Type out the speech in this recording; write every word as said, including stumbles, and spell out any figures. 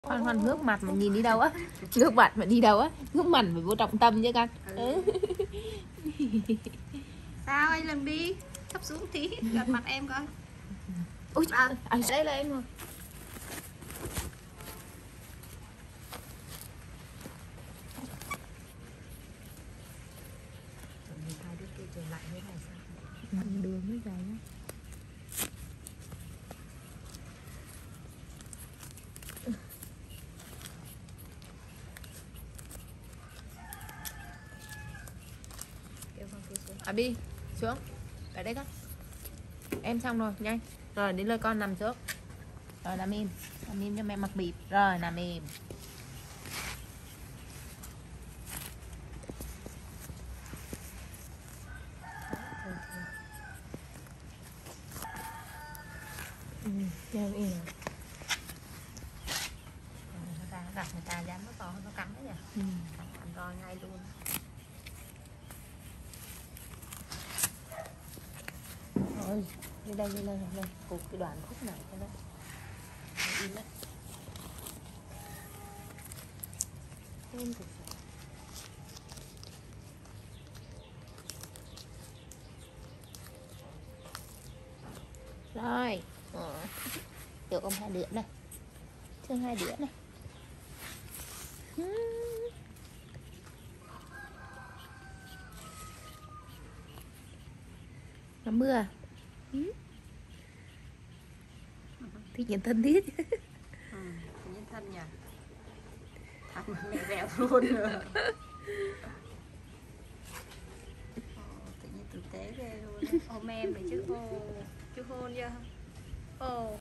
Khoan khoan, ngước mặt mà nhìn đi đâu á? Ngước mặt mà đi đâu á? Ngước mặt phải vô trọng tâm chứ con. Ừ. Sao anh lần đi, thấp xuống tí, gặp mặt em coi. Ui, À, à, đây là em rồi. Hai đứa kia trở lại như này sao? đường mới dài á. Kêu con kia xuống. À Bi, xuống. Ở đây con. Em xong rồi, nhanh. Rồi đến lượt con nằm xuống. Rồi nằm im. Nằm im cho mẹ mặc bịp. Rồi nằm im. Ừ, em im. Người ta gặp người ta dám nó to nó cắn đấy nhỉ? Ừ. Cắn roi ngay luôn. Rồi, đi đây, đi đây, đi đây. Cụt cái đoạn khúc này cho đó. Im đấy. Em cụt. Rồi, ờ. Được ông hai đứa này. Thương hai đứa này. Nó mưa à? Ừ. Thích nhìn thân thiết. Ừ, nhân thân nhỉ? Thật mà mẹ vẹo luôn rồi. Tự nhiên tử tế ghê luôn. Ôm em này chứ ô, chú hôn chưa? Ồ.